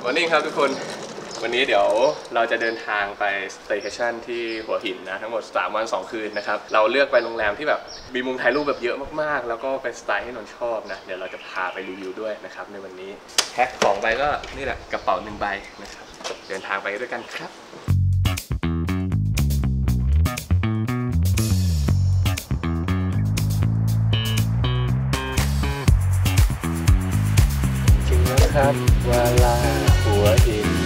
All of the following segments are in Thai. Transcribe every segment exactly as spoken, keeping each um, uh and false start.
มอร์นิ่งครับทุกคนวันนี้เดี๋ยวเราจะเดินทางไปสเตย์ชั่นที่หัวหินนะทั้งหมดสามวันสองคืนนะครับเราเลือกไปโรงแรมที่แบบมีมุมถ่ายรูปแบบเยอะมากๆแล้วก็เป็นสไตล์ที่นนชอบนะเดี๋ยวเราจะพาไปรีวิวด้วยนะครับในวันนี้แพ็คของไปก็นี่แหละกระเป๋าหนึ่งใบนะครับเดินทางไปด้วยกันครับถึงแล้วครับวาลาหัวหิน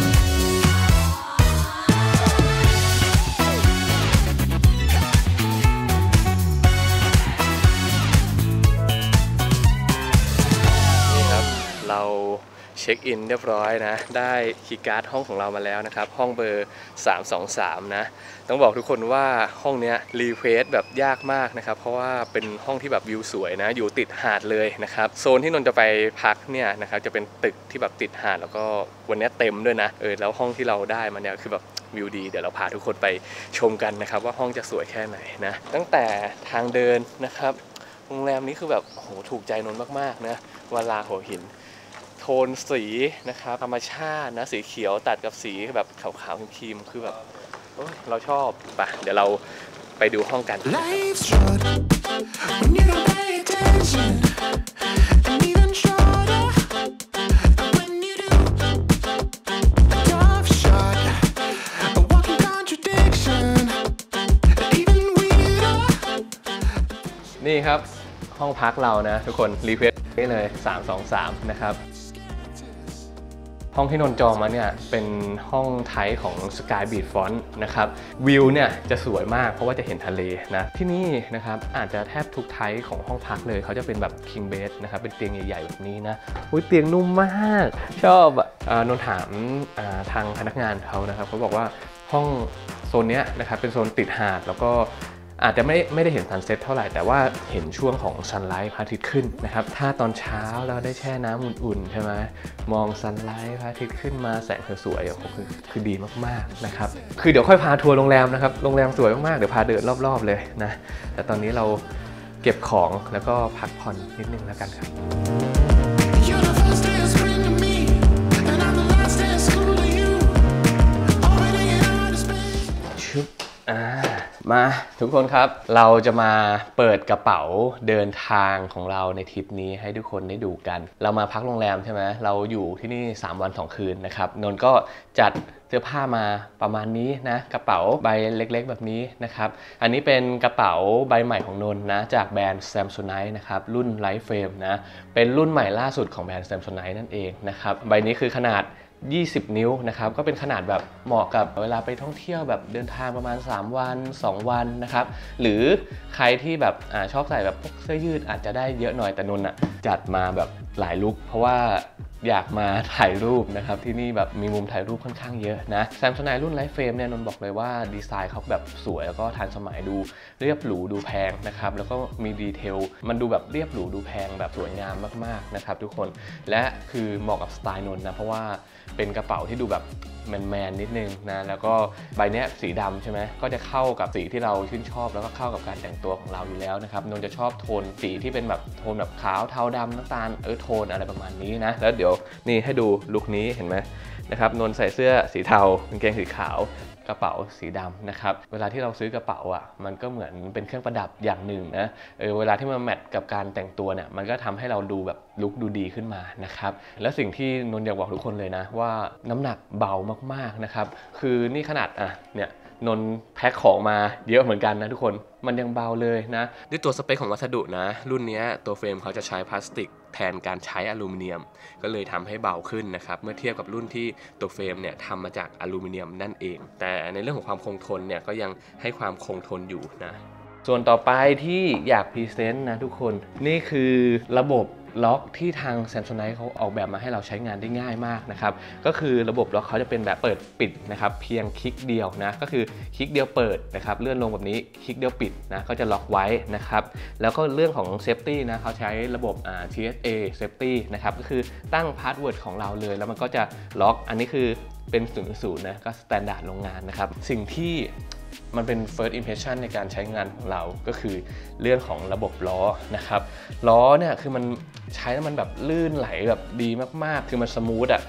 เราเช็คอินเรียบร้อยนะได้คีย์การ์ดห้องของเรามาแล้วนะครับห้องเบอร์สามสองสามนะต้องบอกทุกคนว่าห้องนี้รีเควสแบบยากมากนะครับเพราะว่าเป็นห้องที่แบบวิวสวยนะอยู่ติดหาดเลยนะครับโซนที่นนจะไปพักเนี่ยนะครับจะเป็นตึกที่แบบติดหาดแล้วก็วันนี้เต็มด้วยนะเออแล้วห้องที่เราได้มาเนี่ยคือแบบวิวดีเดี๋ยวเราพาทุกคนไปชมกันนะครับว่าห้องจะสวยแค่ไหนนะตั้งแต่ทางเดินนะครับโรงแรมนี้คือแบบโหถูกใจนนมากๆนะวาลาหัวหินโทนสีนะครับธรรมชาตินะสีเขียวตัดกับสีแบบขาวๆครีมๆคือแบบเราชอบปะเดี๋ยวเราไปดูห้องกันนี่ครับห้องพักเรานะทุกคนรีเควสได้เลยสามสองสามนะครับห้องที่นนจองมาเนี่ยเป็นห้องไทป์ของ Sky Beach Front นะครับวิวเนี่ยจะสวยมากเพราะว่าจะเห็นทะเลนะที่นี่นะครับอาจจะแทบทุกไทป์ของห้องพักเลยเขาจะเป็นแบบ King Bed นะครับเป็นเตียงใหญ่ๆแบบนี้นะอุ้ยเตียงนุ่มมากชอบอ่านนถามทางพนักงานเขานะครับเขาบอกว่าห้องโซนนี้นะครับเป็นโซนติดหาดแล้วก็อาจจะไม่ไม่ได้เห็นซันเซ็ตเท่าไหร่แต่ว่าเห็นช่วงของซันไลท์พระอาทิตย์ขึ้นนะครับถ้าตอนเช้าเราได้แช่น้ำอุ่นๆใช่ไหมมองซันไลท์พระอาทิตย์ขึ้นมาแสงสวยๆคือคือดีมากๆนะครับคือเดี๋ยวค่อยพาทัวร์โรงแรมนะครับโรงแรมสวยมากๆเดี๋ยวพาเดินรอบๆเลยนะแต่ตอนนี้เราเก็บของแล้วก็พักผ่อนนิดนึงแล้วกันครับชุบอ่ามาทุกคนครับเราจะมาเปิดกระเป๋าเดินทางของเราในทริปนี้ให้ทุกคนได้ดูกันเรามาพักโรงแรมใช่ไหมเราอยู่ที่นี่สามวันสองคืนนะครับนนก็จัดเสื้อผ้ามาประมาณนี้นะกระเป๋าใบเล็กๆแบบนี้นะครับอันนี้เป็นกระเป๋าใบใหม่ของนนนะจากแบรนด์ Samsonite นะครับรุ่น Light Frame นะเป็นรุ่นใหม่ล่าสุดของแบรนด์ Samsonite นั่นเองนะครับใบนี้คือขนาดยี่สิบนิ้วนะครับก็เป็นขนาดแบบเหมาะกับเวลาไปท่องเที่ยวแบบเดินทางประมาณสามวันสองวันนะครับหรือใครที่แบบอชอบใส่แบบเสื้อยืดอาจจะได้เยอะหน่อยแต่นนอะจัดมาแบบหลายลุคเพราะว่าอยากมาถ่ายรูปนะครับที่นี่แบบมีมุมถ่ายรูปค่อนข้างเยอะนะ Samsonite รุ่น Light Frame เนี่ยนนบอกเลยว่าดีไซน์เขาแบบสวยแล้วก็ทันสมัยดูเรียบหรูดูแพงนะครับแล้วก็มีดีเทลมันดูแบบเรียบหรูดูแพงแบบสวยงามมากๆนะครับทุกคนและคือเหมาะกับสไตล์นนนะเพราะว่าเป็นกระเป๋าที่ดูแบบแมนๆนิดนึงนะแล้วก็ใบเนี้ยสีดำใช่ไหมก็จะเข้ากับสีที่เราชื่นชอบแล้วก็เข้ากับการแต่งตัวของเราอยู่แล้วนะครับนนจะชอบโทนสีที่เป็นแบบโทนแบบขาวเทาดำน้ำตาลเออโทนอะไรประมาณนี้นะแล้วเดี๋ยวนี่ให้ดูลุคนี้เห็นไหมนะครับนนใส่เสื้อสีเทากางเกงสีขาวกระเป๋าสีดำนะครับเวลาที่เราซื้อกระเป๋าอ่ะมันก็เหมือนเป็นเครื่องประดับอย่างหนึ่งนะเออเวลาที่มันแมทกับการแต่งตัวเนี่ยมันก็ทำให้เราดูแบบลุคดูดีขึ้นมานะครับและสิ่งที่นนอยากบอกทุกคนเลยนะว่าน้ำหนักเบามากๆนะครับคือนี่ขนาดอ่ะเนี่ยนนแพ็คของมาเยอะเหมือนกันนะทุกคนมันยังเบาเลยนะด้วยตัวสเปคของวัสดุนะรุ่นนี้ตัวเฟรมเขาจะใช้พลาสติกแทนการใช้อลูมิเนียมก็เลยทำให้เบาขึ้นนะครับเมื่อเทียบกับรุ่นที่ตัวเฟรมเนี่ยทำมาจากอลูมิเนียมนั่นเองแต่ในเรื่องของความคงทนเนี่ยก็ยังให้ความคงทนอยู่นะส่วนต่อไปที่อยากพรีเซนต์นะทุกคนนี่คือระบบล็อกที่ทาง Samsonite เขาออกแบบมาให้เราใช้งานได้ง่ายมากนะครับก็คือระบบล็อกเขาจะเป็นแบบเปิดปิดนะครับเพียงคลิกเดียวนะก็คือคลิกเดียวเปิดนะครับเลื่อนลงแบบนี้คลิกเดียวปิดนะก็จะล็อกไว้นะครับแล้วก็เรื่องของ Safety นะเขาใช้ระบบ ที เอส เอ Safety นะครับก็คือตั้งพาสเวิร์ดของเราเลยแล้วมันก็จะล็อกอันนี้คือเป็นศูนย์ศูนย์นะก็สแตนดาร์ดโรงงานนะครับสิ่งที่มันเป็น first impression ในการใช้งานของเราก็คือเรื่องของระบบล้อนะครับล้อเนี่ยคือมันใช้แล้วมันแบบลื่นไหลแบบดีมากๆคือมันสมูทอ่ะ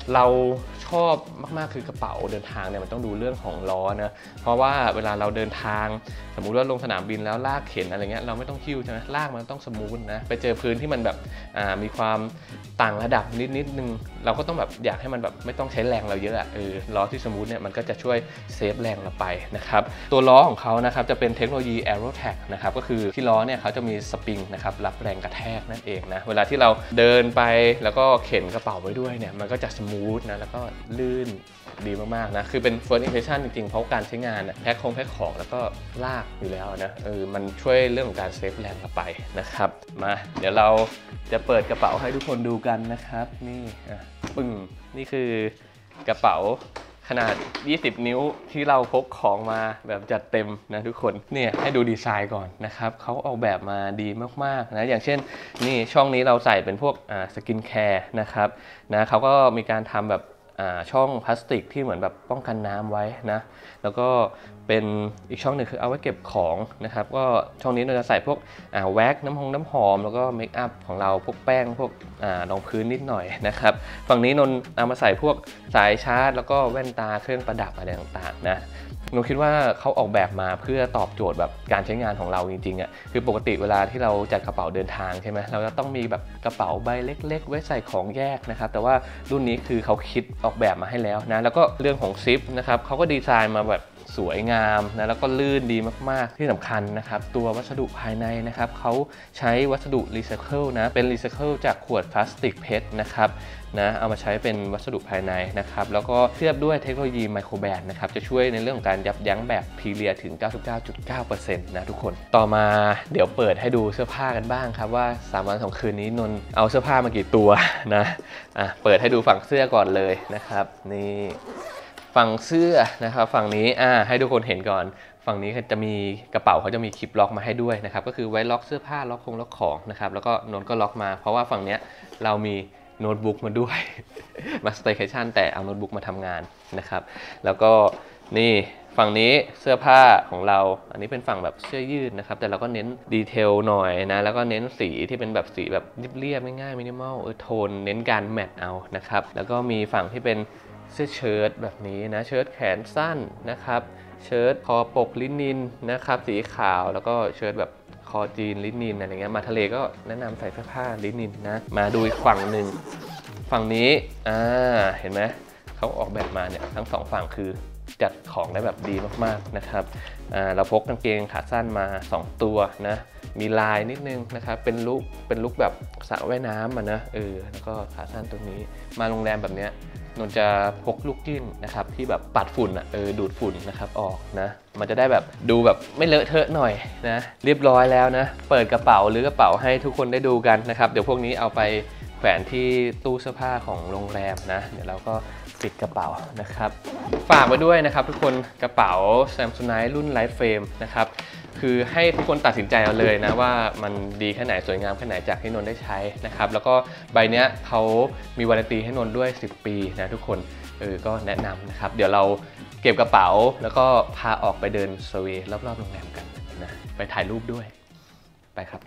เราชอบมากๆคือกระเป๋าเดินทางเนี่ยมันต้องดูเรื่องของล้อนะเพราะว่าเวลาเราเดินทางสมมุติว่าลงสนามบินแล้วลากเข็นอะไรเงี้ยเราไม่ต้องคิ้วใช่ไหมลากมันต้องสมูทนะไปเจอพื้นที่มันแบบมีความต่างระดับนิดนิดนึงเราก็ต้องแบบอยากให้มันแบบไม่ต้องใช้แรงเราเยอะอะเออล้อที่สมูทเนี่ยมันก็จะช่วยเซฟแรงเราไปนะครับตัวล้อของเขานะครับจะเป็นเทคโนโลยี AeroTag นะครับก็คือที่ล้อเนี่ยเขาจะมีสปริงนะครับรับแรงกระแทกนั่นเองนะเวลาที่เราเดินไปแล้วก็เข็นกระเป๋าไว้ด้วยเนี่ยมันก็จะสมูทนะแล้วก็ลื่นดีมากๆนะคือเป็น first impression จริงๆเพราะการใช้งานแพ็คของแพ็คของแล้วก็ลากอยู่แล้วนะเออมันช่วยเรื่องของการเซฟแรงเราไปนะครับมาเดี๋ยวเราจะเปิดกระเป๋าให้ทุกคนดูกันนะครับนี่อ่ะปึ้งนี่คือกระเป๋าขนาดยี่สิบนิ้วที่เราพกของมาแบบจัดเต็มนะทุกคนเนี่ยให้ดูดีไซน์ก่อนนะครับเขาออกแบบมาดีมากๆนะอย่างเช่นนี่ช่องนี้เราใส่เป็นพวกอ่าสกินแคร์นะครับนะเขาก็มีการทำแบบช่องพลาสติกที่เหมือนแบบป้องกันน้ำไว้นะแล้วก็เป็นอีกช่องหนึ่งคือเอาไว้เก็บของนะครับก็ช่องนี้เราจะใส่พวกแว็กน้ำหอมน้ำหอมแล้วก็เมคอัพของเราพวกแป้งพวกรองพื้นนิดหน่อยนะครับฝั่งนี้นนเอามาใส่พวกสายชาร์จแล้วก็แว่นตาเครื่องประดับอะไรต่างๆนะนนคิดว่าเขาออกแบบมาเพื่อตอบโจทย์แบบการใช้งานของเราจริงๆอ่ะคือปกติเวลาที่เราจัดกระเป๋าเดินทางใช่ไหมเราจะต้องมีแบบกระเป๋าใบเล็กๆไว้ใส่ของแยกนะครับแต่ว่ารุ่นนี้คือเขาคิดออกแบบมาให้แล้วนะแล้วก็เรื่องของซิปนะครับเขาก็ดีไซน์มาแบบสวยงามนะแล้วก็ลื่นดีมากๆที่สำคัญนะครับตัววัสดุภายในนะครับเขาใช้วัสดุรีไซเคิลนะเป็นรีไซเคิลจากขวดพลาสติกเพชรนะครับนะเอามาใช้เป็นวัสดุภายในนะครับแล้วก็เคลือบด้วยเทคโนโลยีไมโครแบนด์นะครับจะช่วยในเรื่องของการยับยั้งแบบพีเรียถึง เก้าสิบเก้าจุดเก้าเปอร์เซ็นต์ นะทุกคนต่อมาเดี๋ยวเปิดให้ดูเสื้อผ้ากันบ้างครับว่าสามวันสองคืนนี้นนเอาเสื้อผ้ามากี่ตัวนะอ่ะเปิดให้ดูฝั่งเสื้อก่อนเลยนะครับนี่ฝั่งเสื้อนะครับฝั่งนี้อ่าให้ทุกคนเห็นก่อนฝั่งนี้จะมีกระเป๋าเขาจะมีคลิปล็อกมาให้ด้วยนะครับก็คือไว้ล็อกเสื้อผ้าล็อกคงล็อกของนะครับแล้วก็นนก็ล็อกมาเพราะว่าฝั่งเนี้ยเรามีโน้ตบุ๊กมาด้วย มาสเตชันแต่เอาโน้ตบุ๊กมาทำงานนะครับแล้วก็นี่ฝั่งนี้เสื้อผ้าของเราอันนี้เป็นฝั่งแบบเสื้อยืดนะครับแต่เราก็เน้นดีเทลหน่อยนะแล้วก็เน้นสีที่เป็นแบบสีแบบเรียบๆง่ายๆมินิมอลเออโทนเน้นการแมทเอานะครับแล้วก็มีฝั่งที่เป็นเสื้อเชิ้ตแบบนี้นะเชิ้ตแขนสั้นนะครับเชิ้ตคอปกลินินนะครับสีขาวแล้วก็เชิ้ตแบบคอจีนลินินอะไรเงี้ยมาทะเลก็แนะนำใส่เสื้อผ้าลินินนะมาดูอีกฝั่งหนึ่งฝั่งนี้อ่าเห็นไหมเขาออกแบบมาเนี่ยทั้งสองฝั่งคือจัดของได้แบบดีมากๆนะครับอ่าเราพกกางเกงขาสั้นมาสองตัวนะมีลายนิดนึงนะครับเป็นลุคเป็นลุคแบบสระว่ายน้ำอ่ะนะเออแล้วก็ขาสั้นตรงนี้มาโรงแรมแบบเนี้ยนนจะพกลูกกิ้งนะครับที่แบบปัดฝุ่นอ่ะเออดูดฝุ่นนะครับออกนะมันจะได้แบบดูแบบไม่เลอะเทอะหน่อยนะเรียบร้อยแล้วนะเปิดกระเป๋าหรือกระเป๋าให้ทุกคนได้ดูกันนะครับเดี๋ยวพวกนี้เอาไปแขวนที่ตู้เสื้อผ้าของโรงแรมนะเดี๋ยวเราก็ปิดกระเป๋านะครับฝากไว้ด้วยนะครับทุกคนกระเป๋า Samsonite รุ่น Life Frame นะครับคือให้ทุกคนตัดสินใจเอาเลยนะว่ามันดีแค่ไหนสวยงามแค่ไหนจากที่นนท์ได้ใช้นะครับแล้วก็ใบเนี้ยเขามีวารันตีให้นนท์ด้วยสิบปีนะทุกคนเออก็แนะนำนะครับเดี๋ยวเราเก็บกระเป๋าแล้วก็พาออกไปเดินเซอร์เวย์รอบๆโรงแรมกันนะไปถ่ายรูปด้วยไปครับ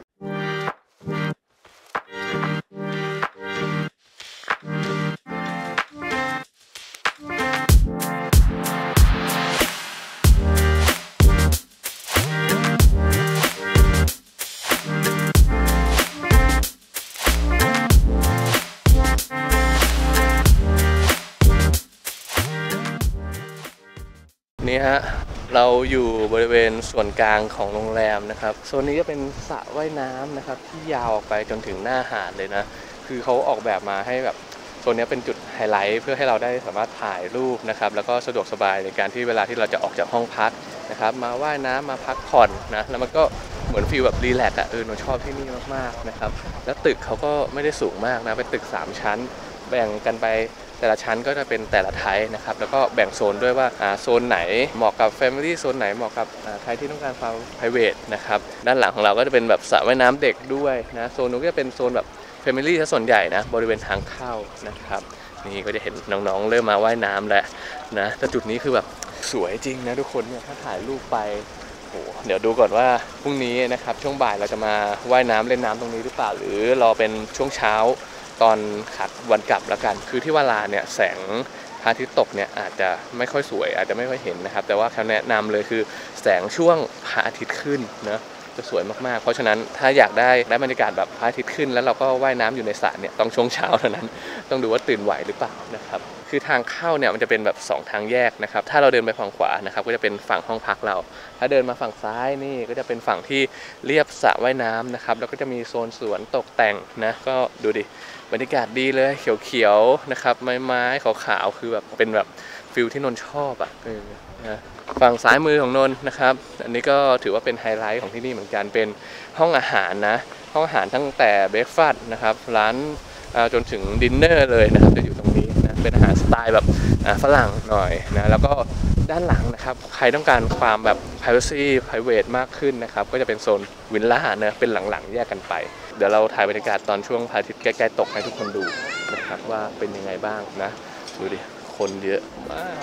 นี่ฮะเราอยู่บริเวณส่วนกลางของโรงแรมนะครับโซนนี้ก็เป็นสระว่ายน้ำนะครับที่ยาวออกไปจนถึงหน้าหาดเลยนะคือเขาออกแบบมาให้แบบโซนนี้เป็นจุดไฮไลท์เพื่อให้เราได้สามารถถ่ายรูปนะครับแล้วก็สะดวกสบายในการที่เวลาที่เราจะออกจากห้องพักนะครับมาว่ายน้ำมาพักผ่อนนะแล้วมันก็เหมือนฟีลแบบรีแลกซ์อ่ะเออหนูชอบที่นี่มากๆนะครับแล้วตึกเขาก็ไม่ได้สูงมากนะเป็นตึกสามชั้นแบ่งกันไปแต่ละชั้นก็จะเป็นแต่ละไทป์นะครับแล้วก็แบ่งโซนด้วยว่าโซนไหนเหมาะกับ Family โซนไหนเหมาะกับใครที่ต้องการความ private นะครับด้านหลังของเราก็จะเป็นแบบสระว่ายน้ำเด็กด้วยนะโซนนู้นก็จะเป็นโซนแบบ Family ซะส่วนใหญ่นะบริเวณทางเข้านะครับนี่ก็จะเห็นน้องๆเริ่มมาว่ายน้ำแล้วนะแต่จุดนี้คือแบบสวยจริงนะทุกคนเนี่ยถ้าถ่ายรูปไปโหเดี๋ยวดูก่อนว่าพรุ่งนี้นะครับช่วงบ่ายเราจะมาว่ายน้ำเล่นน้ำตรงนี้หรือเปล่าหรือรอเป็นช่วงเช้าตอนขัดวันกลับแล้วกันคือที่วาลาเนี่ยแสงพระอาทิตย์ตกเนี่ยอาจจะไม่ค่อยสวยอาจจะไม่ค่อยเห็นนะครับแต่ว่าเขาแนะนำเลยคือแสงช่วงพระอาทิตย์ขึ้นนะจะสวยมากๆเพราะฉะนั้นถ้าอยากได้ได้บรรยากาศแบบพระอาทิตย์ขึ้นแล้วเราก็ว่ายน้ำอยู่ในสระเนี่ยต้องช่วงเช้าเท่านั้นต้องดูว่าตื่นไหวหรือเปล่านะครับคือทางเข้าเนี่ยมันจะเป็นแบบสองทางแยกนะครับถ้าเราเดินไปฝั่งขวานะครับก็จะเป็นฝั่งห้องพักเราถ้าเดินมาฝั่งซ้ายนี่ก็จะเป็นฝั่งที่เรียบสระว่ายน้ำนะครับแล้วก็จะมีโซนสวนตกแต่งนะก็ดูดิบรรยากาศดีเลยเขียวๆนะครับไม้ไม้ขาวๆคือแบบเป็นแบบฟิลที่นนชอบอ่ะนะฝั่งซ้ายมือของนนนะครับอันนี้ก็ถือว่าเป็นไฮไลท์ของที่นี่เหมือนกันเป็นห้องอาหารนะห้องอาหารตั้งแต่เบรคฟาสต์นะครับร้านจนถึงดินเนอร์เลยนะครับจะอยู่ตรงนี้นะเป็นอาหารสไตล์แบบฝรั่งหน่อยนะแล้วก็ด้านหลังนะครับใครต้องการความแบบ privacy private มากขึ้นนะครับก็จะเป็นโซนวิลล่านะเป็นหลังๆแยกกันไปเดี๋ยวเราถ่ายบรรยากาศตอนช่วงพระอาทิตย์ใกล้ๆตกให้ทุกคนดูนะครับว่าเป็นยังไงบ้างนะดูดิคนเยอะมาก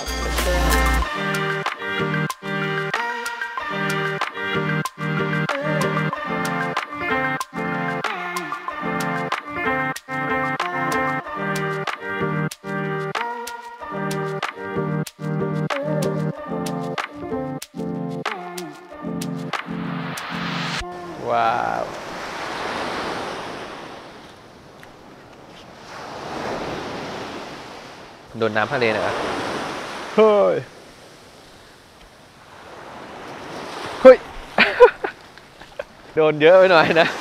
ว้าวโดนน้ำทะเลเหรอเฮ้ยเฮ้ย โดนเยอะไปหน่อยนะ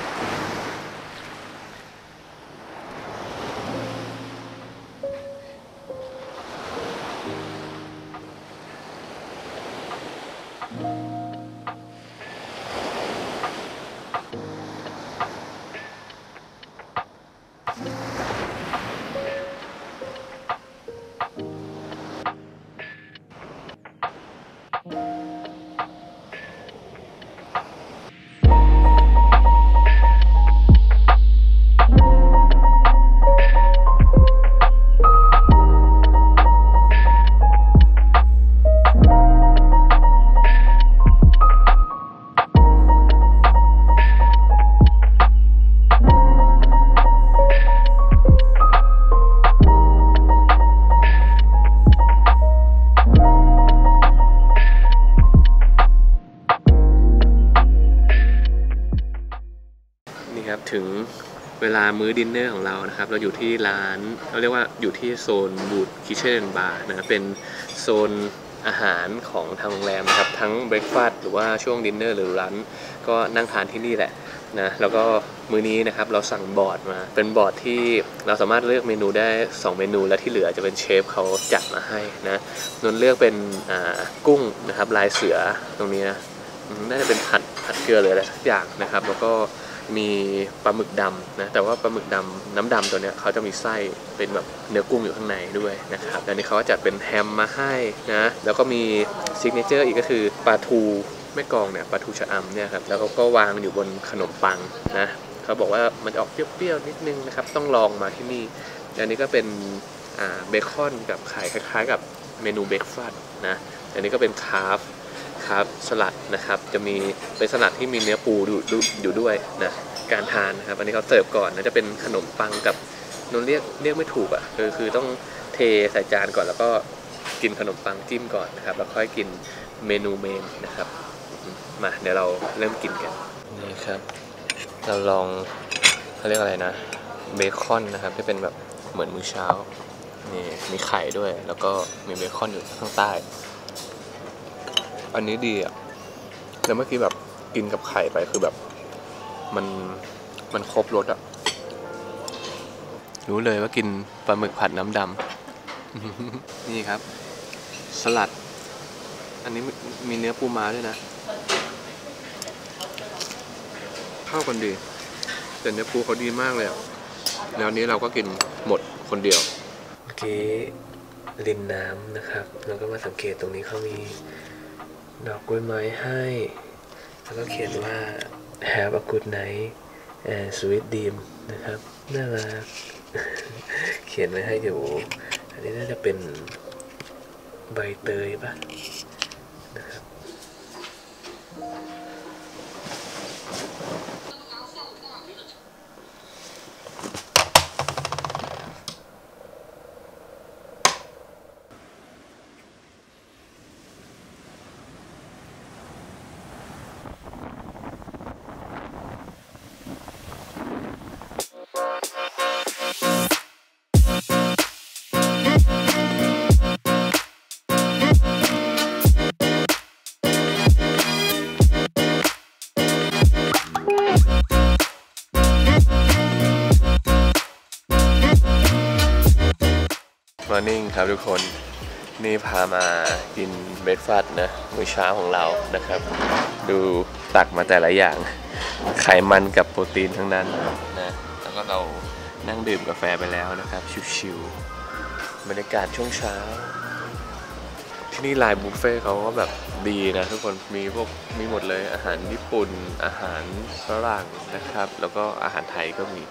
ถึงเวลามื้อดินเนอร์ของเรานะครับเราอยู่ที่ร้านเราเรียกว่าอยู่ที่โซนบูธคิทเช่นบาร์นะเป็นโซนอาหารของทางโรงแรมนะครับทั้งเบรคฟาสต์หรือว่าช่วงดินเนอร์หรือร้านก็นั่งทานที่นี่แหละนะแล้วก็มื้อนี้นะครับเราสั่งบอร์ดมาเป็นบอร์ดที่เราสามารถเลือกเมนูได้สองเมนูและที่เหลือจะเป็นเชฟเขาจัดมาให้นะนนเลือกเป็นกุ้งนะครับลายเสือตรงนี้นะน่าจะเป็นผัดผัดเกลือหรืออะไรสักอย่างนะครับแล้วก็มีปลาหมึกดำนะแต่ว่าปลาหมึกดำน้ำดำตัวเนี้ยเขาจะมีไส้เป็นแบบเนื้อกุ้งอยู่ข้างในด้วยนะครับแล้วนี่เขาก็จัดเป็นแฮมมาให้นะแล้วก็มีซิกเนเจอร์อีกก็คือปลาทูแม่กองเนี่ยปลาทูชะอำเนี่ยครับแล้วเขาก็วางอยู่บนขนมปังนะเขาบอกว่ามันจะออกเปรี้ยวๆนิดนึงนะครับต้องลองมาที่นี่อันนี้ก็เป็นอ่าเบคอนกับไข่คล้ายๆกับเมนูเบรคฟาสต์นะอันนี้ก็เป็นคาร์ฟครับสลัดนะครับจะมีเป็นสลัดที่มีเนื้อปูอยู่ด้วยนะการทานนะครับอันนี้เขาเสิร์ฟก่อนนะจะเป็นขนมปังกับนนเรียกเรียกไม่ถูกอ่ะคือคือต้องเทใส่จานก่อนแล้วก็กินขนมปังจิ้มก่อนนะครับแล้วค่อยกินเมนูเมนนะครับมาเดี๋ยวเราเริ่มกินกันนี่ครับเราลองเขาเรียกอะไรนะเบคอนนะครับที่เป็นแบบเหมือนมื้อเช้านี่มีไข่ด้วยแล้วก็มีเบคอนอยู่ข้างใต้อันนี้ดีอ่ะแล้วเมื่อกี้แบบกินกับไข่ไปคือแบบมันมันครบรสอ่ะรู้เลยว่ากินปลาหมึกผัดน้ำดำ นี่ครับสลัดอันนี้มีเนื้อปูม้าด้วยนะเข้ากันดีแต่เนื้อปูเขาดีมากเลยแล้วนี้เราก็กินหมดคนเดียวเมื่อกี้ริมน้ำนะครับแล้วก็มาสังเกตตรงนี้เขามีดอกกล้วยไม้ให้แล้วก็เขียนว่า Have a good night and sweet dream นะครับน่ารัก เขียนไว้ให้อยู่อันนี้น่าจะเป็นใบเตยป่ะนะครับ Morning ครับทุกคนนี่พามากินเบรคฟาสต์นะมื้อเช้าของเรานะครับดูตักมาแต่ละอย่างไขมันกับโปรตีนทั้งนั้นนะแล้วก็เรานั่งดื่มกาแฟไปแล้วนะครับชิวๆบรรยากาศช่วงเช้าที่นี่ไลน์บุฟเฟ่เขาก็แบบดีนะทุกคนมีพวกมีหมดเลยอาหารญี่ปุ่นอาหารฝรั่งนะครับแล้วก็อาหารไทยก็มี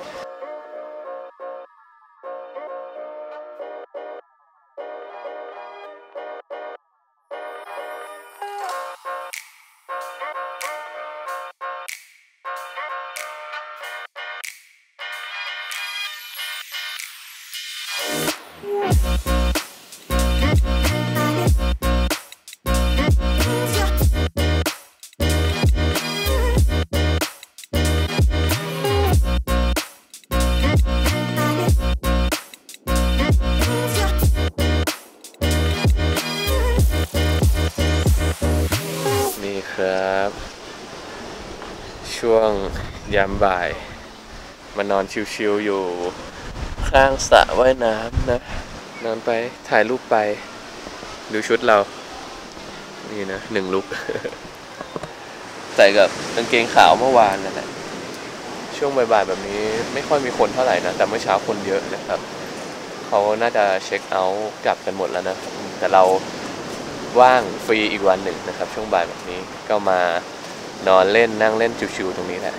ครับช่วงยามบ่ายมานอนชิวๆอยู่ข้างสระว่ายน้ำนะนอนไปถ่ายรูปไปดูชุดเรานี่นะหนึ่งลุก ใส่กับกางเกงขาวเมื่อวานนั่นแหละช่วงบ่ายๆแบบนี้ไม่ค่อยมีคนเท่าไหร่นะแต่เมื่อเช้าคนเยอะนะครับเขาน่าจะเช็คเอาท์กลับกันหมดแล้วนะแต่เราว่างฟรีอีกวันหนึ่งนะครับช่วงบ่ายแบบนี้ก็มานอนเล่นนั่งเล่นชิวๆตรงนี้แหละ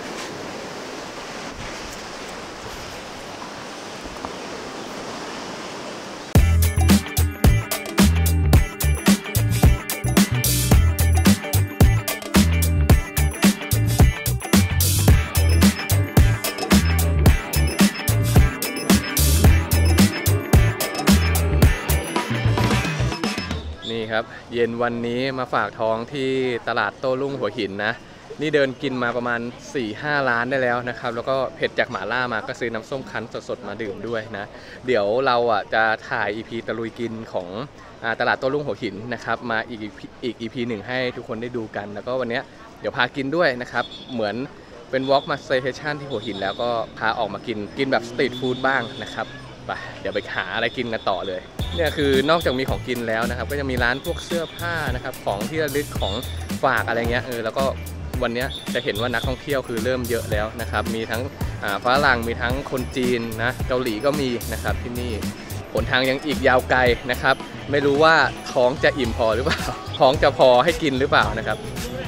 นี่ครับเย็นวันนี้มาฝากท้องที่ตลาดโต้รุ่งหัวหินนะนี่เดินกินมาประมาณ สี่ห้า ร้านได้แล้วนะครับแล้วก็เผ็ดจากหม่าล่ามาก็ซื้อน้ำส้มคั้นสดๆมาดื่มด้วยนะเดี๋ยวเราอ่ะจะถ่าย อี พี ตะลุยกินของตลาดโต้รุ่งหัวหินนะครับมาอีกอีก อี พี หนึ่งให้ทุกคนได้ดูกันแล้วก็วันนี้เดี๋ยวพากินด้วยนะครับเหมือนเป็นวอล์กมาสเตชันที่หัวหินแล้วก็พาออกมากินกินแบบสตรีทฟู้ดบ้างนะครับไปเดี๋ยวไปหาอะไรกินกันต่อเลยเนี่ยคือนอกจากมีของกินแล้วนะครับก็จะมีร้านพวกเสื้อผ้านะครับของที่ระลึกของฝากอะไรเงี้ยเออแล้วก็วันนี้จะเห็นว่านักท่องเที่ยวคือเริ่มเยอะแล้วนะครับมีทั้งฝรั่งมีทั้งคนจีนนะเกาหลีก็มีนะครับที่นี่หนทางยังอีกยาวไกลนะครับไม่รู้ว่าท้องจะอิ่มพอหรือเปล่าท้องจะพอให้กินหรือเปล่านะครับ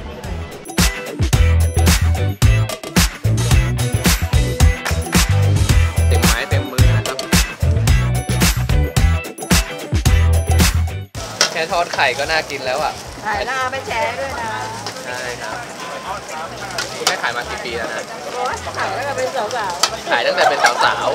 แค่ทอดไข่ก็น่ากินแล้วอ่ะขายหน้าไม่แชร์ด้วยนะใช่ครับคุณแม่ขายมากี่ปีแล้วนะขายตั้งแต่เป็นสาวๆขายตั้งแต่เป็นสาว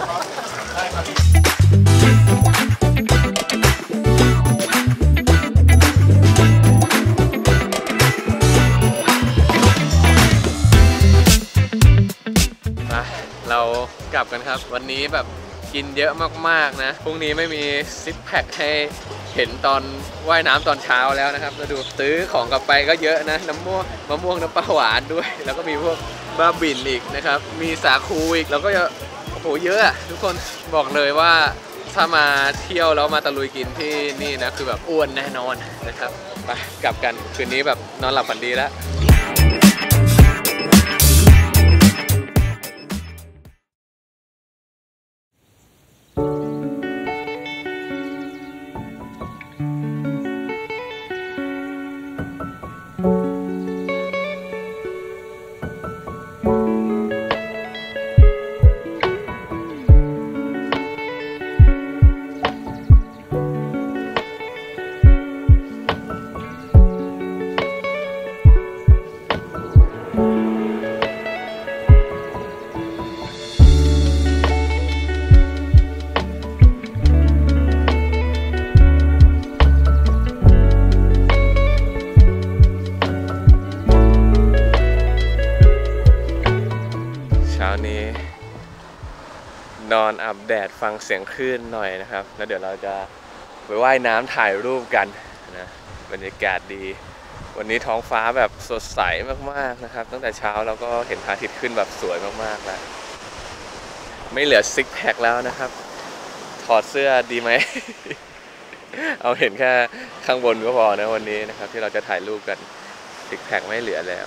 ๆเรากลับกันครับวันนี้แบบกินเยอะมากๆนะพรุ่งนี้ไม่มีซิกแพคให้เห็นตอนว่ายน้ำตอนเช้าแล้วนะครับแล้วดูซื้อของกลับไปก็เยอะนะน้ำม่วงมะม่วงน้ำปลาหวานด้วยแล้วก็มีพวกบ้าบินอีกนะครับมีสาคูอีกแล้วก็โอ้โหเยอะอะทุกคนบอกเลยว่าถ้ามาเที่ยวแล้วมาตะลุยกินที่นี่นะคือแบบอ้วนแน่นอนนะครับไปกลับกันคืนนี้แบบนอนหลับฝันดีแล้วนอนอาบแดดฟังเสียงคลื่นหน่อยนะครับแล้วเดี๋ยวเราจะไปว่ายน้ำถ่ายรูปกันนะบรรยากาศดีวันนี้ท้องฟ้าแบบสดใสมากๆนะครับตั้งแต่เช้าเราก็เห็นพระอาทิตย์ขึ้นแบบสวยมากๆแล้วไม่เหลือซิกแพคแล้วนะครับถอดเสื้อดีไหมเอาเห็นแค่ข้างบนก็พอนะวันนี้นะครับที่เราจะถ่ายรูปกันซิกแพคไม่เหลือแล้ว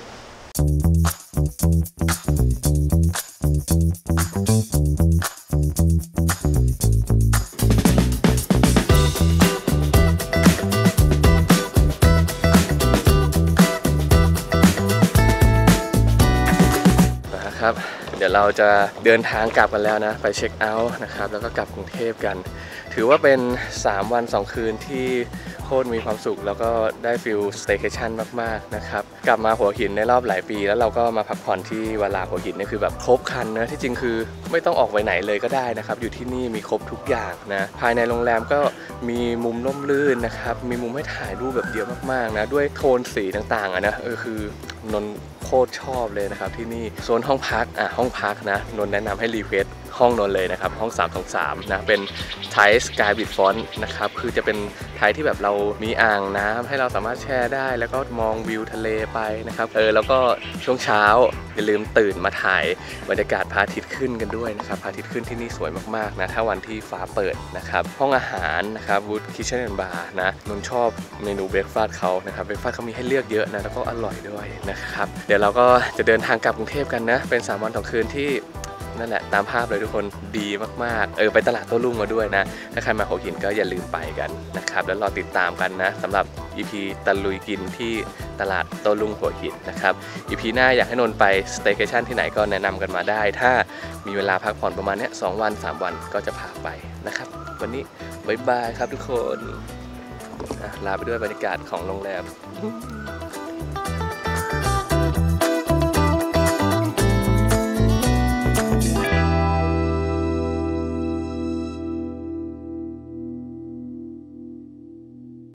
นะครับเดี๋ยวเราจะเดินทางกลับกันแล้วนะไปเช็คเอาท์นะครับแล้วก็กลับกรุงเทพกันถือว่าเป็นสามวันสองคืนที่โคตรมีความสุขแล้วก็ได้ฟิลสเตย์เคชั่นมากๆนะครับกลับมาหัวหินในรอบหลายปีแล้วเราก็มาพักผ่อนที่วาลาหัวหินนี่คือแบบครบครันนะที่จริงคือไม่ต้องออกไปไหนเลยก็ได้นะครับอยู่ที่นี่มีครบทุกอย่างนะภายในโรงแรมก็มีมุมร่มรื่นนะครับมีมุมให้ถ่ายรูปแบบเยอะมากๆนะด้วยโทนสีต่างๆอ่ะนะเออคือนนโคตรชอบเลยนะครับที่นี่โซนห้องพักอ่ะห้องพักนะนนแนะนำให้รีเควสห้องนนเลยนะครับห้องสามสองสามนะเป็นไทยสกายบิดฟอนต์นะครับคือจะเป็นไทยที่แบบเรามีอ่างน้ำให้เราสามารถแช่ได้แล้วก็มองวิวทะเลไปนะครับเออแล้วก็ช่วงเช้าอย่าลืมตื่นมาถ่ายบรรยากาศพระอาทิตย์ขึ้นกันด้วยนะครับพระอาทิตย์ขึ้นที่นี่สวยมากๆนะถ้าวันที่ฟ้าเปิดนะครับห้องอาหารนะครับวูดคิทเช่นแอนด์บาร์นะนนชอบเมนูเบรคฟาสต์เขานะครับเบรคฟาสต์เขามีให้เลือกเยอะนะแล้วก็อร่อยด้วยนะครับเดี๋ยวเราก็จะเดินทางกลับกรุงเทพกันนะเป็นสามวันสองคืนที่นั่นแหละตามภาพเลยทุกคนดีมากๆเออไปตลาดโต้รุ่งมาด้วยนะถ้าใครมาหัวหินก็อย่าลืมไปกันนะครับแล้วรอติดตามกันนะสำหรับ อี พี ตะลุยกินที่ตลาดโต้รุ่งหัวหินนะครับ อี พี หน้าอยากให้นนไปสเตย์เคชั่นที่ไหนก็แนะนำกันมาได้ถ้ามีเวลาพักผ่อนประมาณเนี้ยสองวันสามวันก็จะพาไปนะครับวันนี้บ๊ายบายครับทุกคนลาไปด้วยบรรยากาศของโรงแรม